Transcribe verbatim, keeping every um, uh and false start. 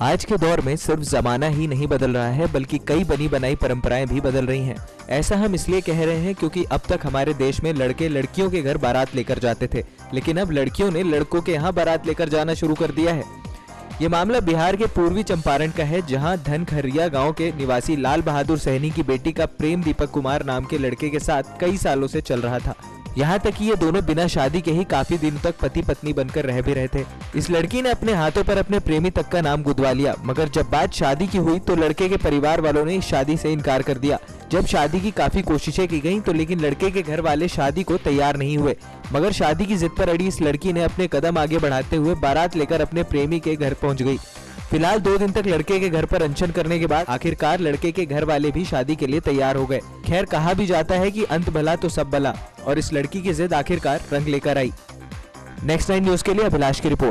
आज के दौर में सिर्फ जमाना ही नहीं बदल रहा है बल्कि कई बनी बनाई परंपराएं भी बदल रही हैं। ऐसा हम इसलिए कह रहे हैं क्योंकि अब तक हमारे देश में लड़के लड़कियों के घर बारात लेकर जाते थे, लेकिन अब लड़कियों ने लड़कों के यहाँ बारात लेकर जाना शुरू कर दिया है। ये मामला बिहार के पूर्वी चंपारण का है, जहां धनखरिया गांव के निवासी लाल बहादुर सहनी की बेटी का प्रेम दीपक कुमार नाम के लड़के के साथ कई सालों से चल रहा था। यहाँ तक कि ये दोनों बिना शादी के ही काफी दिन तक पति पत्नी बनकर रह भी रहे थे। इस लड़की ने अपने हाथों पर अपने प्रेमी तक का नाम गुदवा लिया, मगर जब बात शादी की हुई तो लड़के के परिवार वालों ने इस शादी से इनकार कर दिया। जब शादी की काफी कोशिशें की गईं तो लेकिन लड़के के घर वाले शादी को तैयार नहीं हुए, मगर शादी की जिद पर अड़ी इस लड़की ने अपने कदम आगे बढ़ाते हुए बारात लेकर अपने प्रेमी के घर पहुंच गई। फिलहाल दो दिन तक लड़के के घर पर अनशन करने के बाद आखिरकार लड़के के घर वाले भी शादी के लिए तैयार हो गए। खैर, कहा भी जाता है कि अंत भला तो सब भला, और इस लड़की की जिद आखिरकार रंग लेकर आई। नेक्स्ट नाइन न्यूज के लिए अभिलाष की रिपोर्ट।